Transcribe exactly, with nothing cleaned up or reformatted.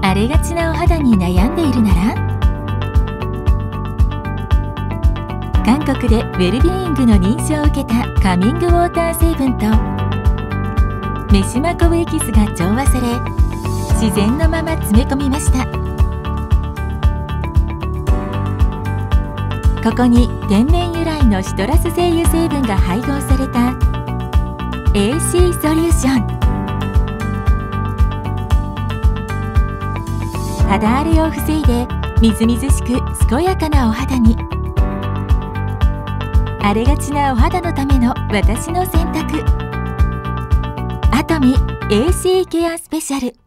荒れがちなお肌に悩んでいるなら、韓国でウェルビーイングの認証を受けたカミングウォーター成分とメシマコブエキスが調和され、自然のまま詰め込みました。ここに天然由来のシトラス精油成分が配合された エーシー ソリューション。肌荒れを防いでみずみずしく健やかなお肌に。荒れがちなお肌のための私の選択、アトミ エーシー ケアスペシャル。